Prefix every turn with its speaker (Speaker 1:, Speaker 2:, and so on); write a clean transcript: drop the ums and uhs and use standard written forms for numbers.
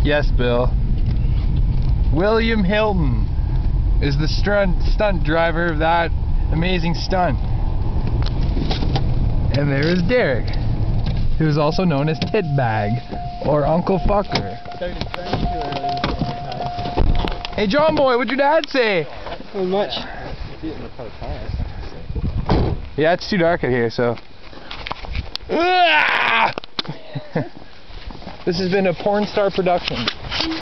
Speaker 1: Yes, Bill. William Hilton is the stunt driver of that amazing stunt. And there is Derek, who is also known as Titbag or Uncle Fucker. Hey John boy, what'd your dad say?
Speaker 2: Not much.
Speaker 1: Yeah, it's too dark out here, so. This has been a porn star production.